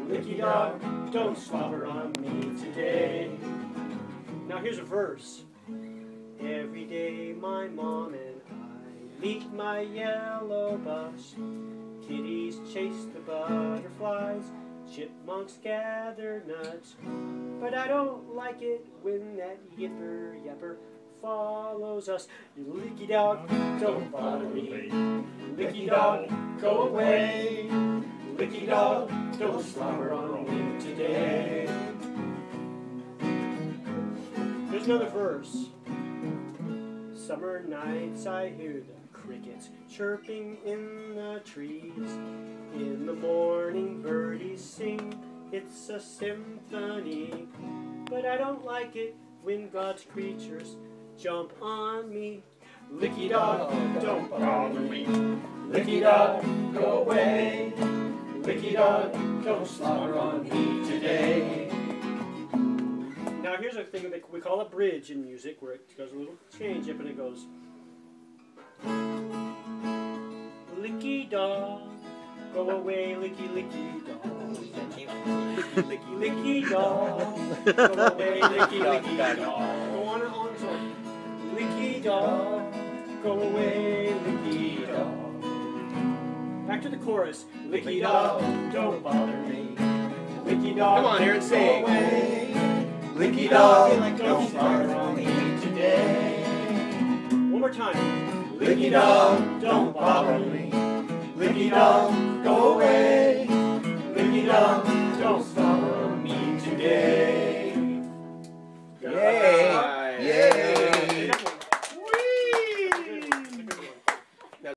Lickie Dog, don't slobber on me today. Now here's a verse. Every day my mom and I lead my yellow bus. Kitties chase the butterflies, chipmunks gather nuts. But I don't like it when that yipper follows us. Lickie Dog, don't bother me. Lickie Dog, go away. Lickie Dog, don't slobber on me today. There's another verse. Summer nights I hear the crickets chirping in the trees. In the morning birdies sing, it's a symphony. But I don't like it when God's creatures jump on me. Lickie Dog, don't bother me. Lickie Dog, go away. Lickie Dog, don't slobber on me today. Now here's a thing that we call a bridge in music, where it goes a little change up and it goes, Lickie Dog, go away, Lickie Dog. Lickie Dog, go away, Lickie Dog. Go on and on and on. Lickie Dog, go away, Lickie Dog. Back to the chorus. Lickie Dog, don't bother me. Lickie Dog, come on here and sing. Go away. Lickie Dog, don't slobber on me today. One more time. Lickie Dog, don't bother me. Lickie Dog,